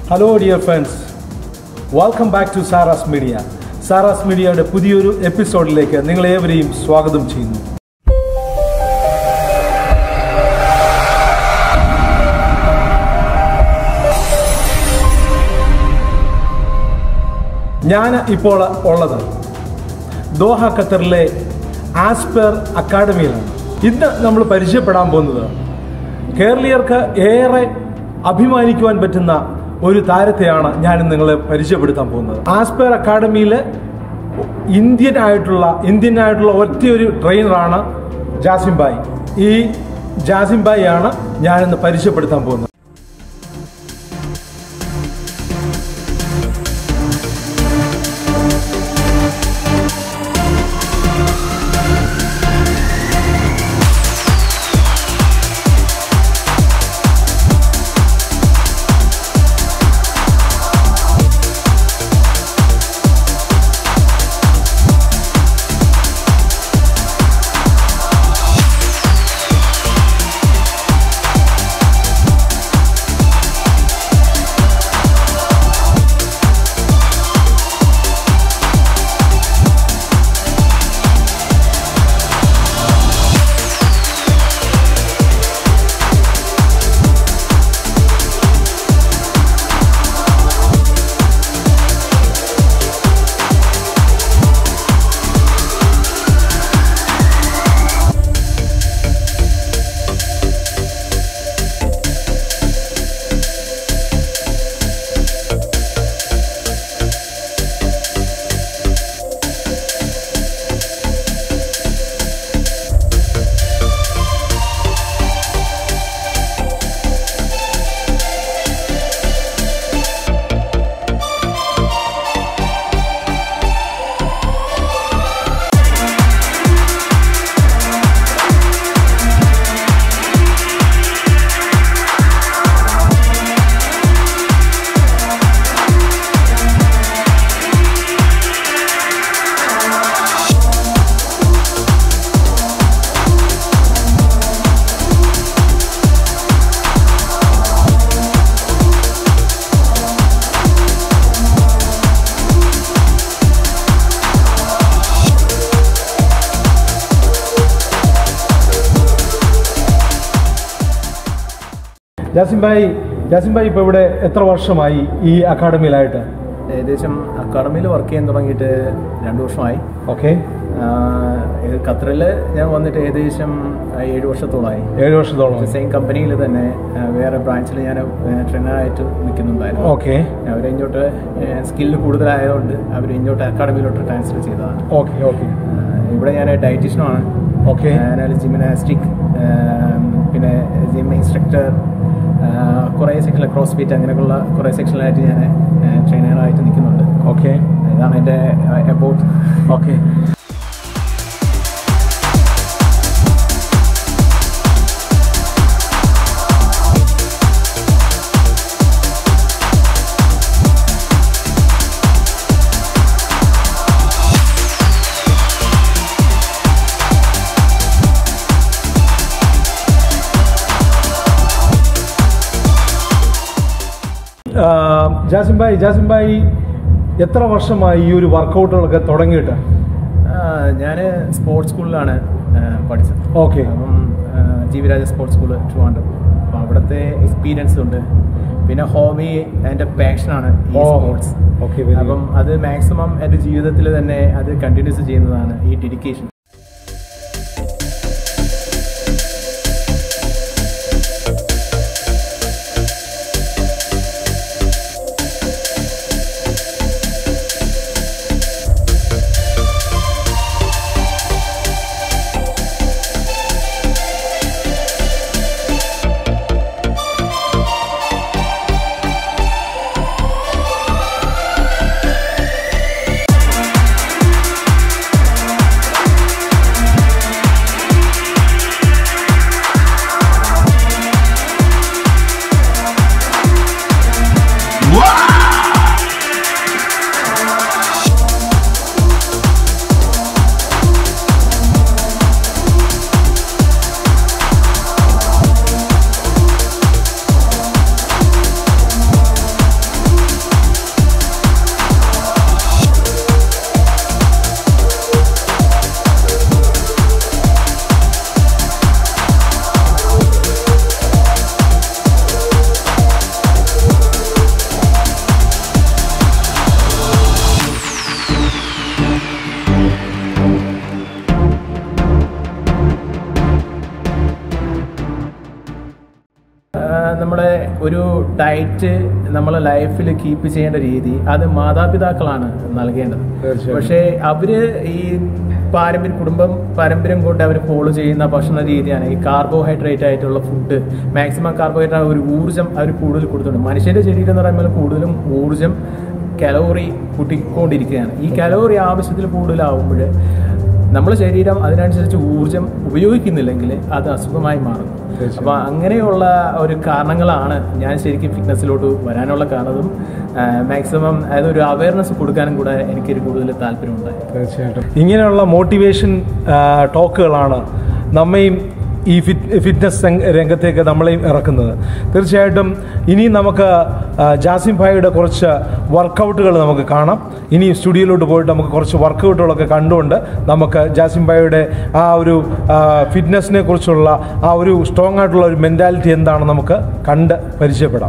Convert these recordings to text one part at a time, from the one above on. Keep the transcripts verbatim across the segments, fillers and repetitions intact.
Hello dear friends, welcome back to Saras Media. Saras Mediaയുടെ പുതിയൊരു എപ്പിസോഡിലേക്ക് നിങ്ങളേവരെയും സ്വാഗതം ചെയ്യുന്നു. ഞാൻ ഇപ്പോൾ ഉള്ളത് ദോഹ ഖത്തറിലെ ആസ്പെർ അക്കാഡമിയിലാണ്. ഇന്ന് നമ്മൾ പരിചയപ്പെടാൻ പോകുന്നത് കേരളീയർക്ക് ഏറെ അഭിമാനിക്കുവാൻ പറ്റുന്ന ഒരു താരത്തെയാണ് ഞാൻ നിങ്ങളെ പരിചയപ്പെടുത്താൻ പോകുന്നത്. ആസ്പെർ അക്കാഡമിയിൽ ഇന്ത്യൻ ആയിട്ടുള്ള ഇന്ത്യൻ ആയിട്ടുള്ള ഒറ്റയൊരു ട്രെയിനറാണ് ജാസിം ഭായ്. ഈ ജാസിം ഭായ് ആണ് ഞാനിന്ന് പരിചയപ്പെടുത്താൻ പോകുന്നത്. ജാസിം ഭായ് ജാസിം ഭായ് ഇപ്പോൾ ഇവിടെ എത്ര വർഷമായി ഈ അക്കാഡമിയിലായിട്ട്? ഏകദേശം അക്കാഡമിയിൽ വർക്ക് ചെയ്യാൻ തുടങ്ങിയിട്ട് രണ്ട് വർഷമായി. ഓക്കെ. ഖത്തറിൽ ഞാൻ വന്നിട്ട് ഏകദേശം ഏഴ് വർഷത്തോളമായി. ഏഴ് വർഷത്തോളം സെയിം കമ്പനിയിൽ തന്നെ വേറെ ബ്രാഞ്ചിൽ ഞാൻ ട്രെയിനറായിട്ട് നിൽക്കുന്നുണ്ടായിരുന്നു. ഓക്കെ. അവർ ഇങ്ങോട്ട് സ്കില്ല് കൂടുതലായതുകൊണ്ട് അവർ ഇങ്ങോട്ട് അക്കാഡമിയിലോട്ട് ട്രാൻസ്ഫർ ചെയ്തതാണ്. Okay okay. ഇവിടെ ഞാൻ ഡയറ്റീഷ്യനാണ്. ഓക്കെ. ഞാൻ ജിംനാസ്റ്റിക്, പിന്നെ ജിം ഇൻസ്ട്രക്ടർ, കുറേ സെക്ഷനിൽ ക്രോസ് ഫിറ്റ് അങ്ങനെയൊക്കെയുള്ള കുറേ സെക്ഷനിലായിട്ട് ഞാൻ ട്രെയിനറായിട്ട് നിൽക്കുന്നുണ്ട്. ഓക്കെ. ഇതാണ് എൻ്റെ അബൌട്ട്. ഓക്കെ. ജാസിം ഭായ് ജാസിം ഭായ് എത്ര വർഷമായി ഈ ഒരു വർക്കൗട്ടുകളൊക്കെ തുടങ്ങിയിട്ട്? ഞാൻ സ്പോർട്സ് സ്കൂളിലാണ് പഠിച്ചത്. ഓക്കെ. അപ്പം ജീവിരാജ സ്പോർട്സ് സ്കൂൾ ട്രിവാൻഡ്രം. അപ്പം അവിടുത്തെ എക്സ്പീരിയൻസ് ഉണ്ട്. പിന്നെ ഹോബി എൻ്റെ പാഷനാണ് ഈ സ്പോർട്സ്. ഓക്കെ. അപ്പം അത് മാക്സിമം എൻ്റെ ജീവിതത്തിൽ തന്നെ അത് കണ്ടിന്യൂസ് ചെയ്യുന്നതാണ് ഈ ഡെഡിക്കേഷൻ. ഡയറ്റ് നമ്മളെ ലൈഫിൽ കീപ്പ് ചെയ്യേണ്ട രീതി അത് മാതാപിതാക്കളാണ് നൽകേണ്ടത്. പക്ഷേ അവര് ഈ പാരമ്പര്യം കുടുംബം പാരമ്പര്യം കൊണ്ട് അവർ ഫോളോ ചെയ്യുന്ന ഭക്ഷണ രീതിയാണ് ഈ കാർബോഹൈഡ്രേറ്റ് ആയിട്ടുള്ള ഫുഡ്. മാക്സിമം കാർബോഹൈഡ്രേറ്റ് ഒരു ഊർജ്ജം അവർ കൂടുതൽ കൊടുക്കുന്നുണ്ട്. മനുഷ്യന്റെ ശരീരം എന്ന് പറയുമ്പോൾ കൂടുതലും ഊർജ്ജം കലോറി കൂട്ടിക്കൊണ്ടിരിക്കുകയാണ്. ഈ കലോറി ആവശ്യത്തിൽ കൂടുതലാവുമ്പോൾ നമ്മുടെ ശരീരം അതിനനുസരിച്ച് ഊർജ്ജം ഉപയോഗിക്കുന്നില്ലെങ്കിൽ അത് അസുഖമായി മാറുന്നു. അപ്പോൾ അങ്ങനെയുള്ള ഒരു കാരണങ്ങളാണ് ഞാൻ ശരിക്കും ഫിറ്റ്നസ്സിലോട്ട് വരാനുള്ള കാരണവും മാക്സിമം അതൊരു അവയർനെസ് കൊടുക്കാനും കൂടെ എനിക്കൊരു കൂടുതൽ താല്പര്യമുണ്ടായി. തീർച്ചയായിട്ടും ഇങ്ങനെയുള്ള മോട്ടിവേഷൻ ടോക്കുകളാണ് നമ്മയും ഈ ഫിറ്റ് ഫിറ്റ്നസ് രംഗത്തേക്ക് നമ്മളെയും ഇറക്കുന്നത്. തീർച്ചയായിട്ടും ഇനി നമുക്ക് ജാസിം ഭായിയുടെ കുറച്ച് വർക്കൗട്ടുകൾ നമുക്ക് കാണാം. ഇനി സ്റ്റുഡിയോയിലോട്ട് പോയിട്ട് നമുക്ക് കുറച്ച് വർക്കൗട്ടുകളൊക്കെ കണ്ടുകൊണ്ട് നമുക്ക് ജാസിം ഭായിയുടെ ആ ഒരു ഫിറ്റ്നസിനെ കുറിച്ചുള്ള ആ ഒരു സ്ട്രോങ് ആയിട്ടുള്ള ഒരു മെൻറ്റാലിറ്റി എന്താണെന്ന് നമുക്ക് കണ്ട് പരിചയപ്പെടാം.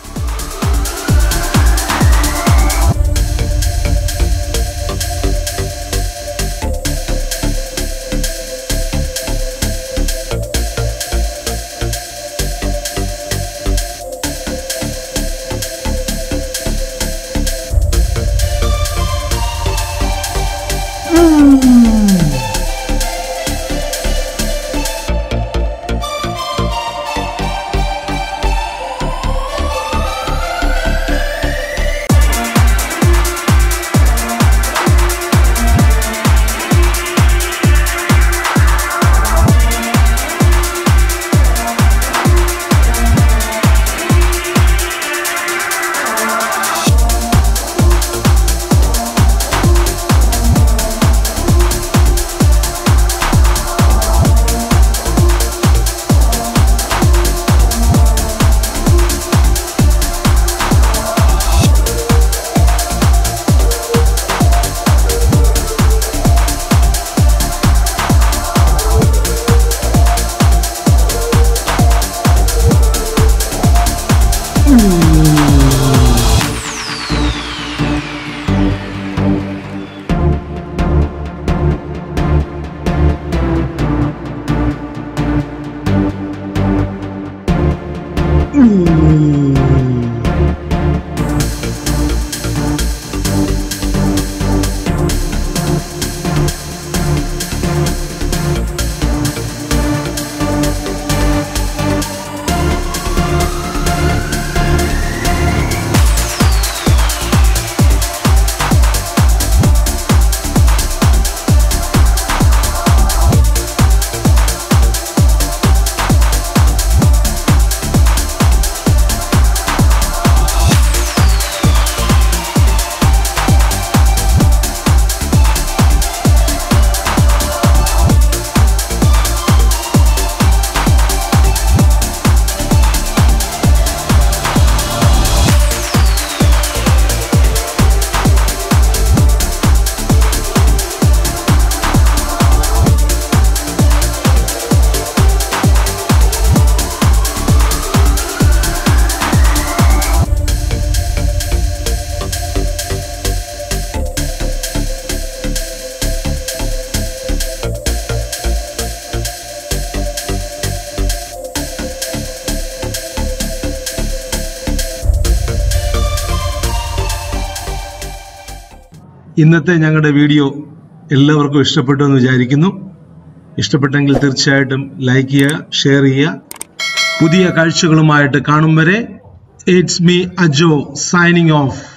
ഇന്നത്തെ ഞങ്ങളുടെ വീഡിയോ എല്ലാവർക്കും ഇഷ്ടപ്പെട്ടു എന്ന് വിചാരിക്കുന്നു. ഇഷ്ടപ്പെട്ടെങ്കിൽ തീർച്ചയായിട്ടും ലൈക്ക് ചെയ്യുക, ഷെയർ ചെയ്യുക. പുതിയ കാഴ്ചകളുമായിട്ട് കാണും വരെ it's me Ajo signing of.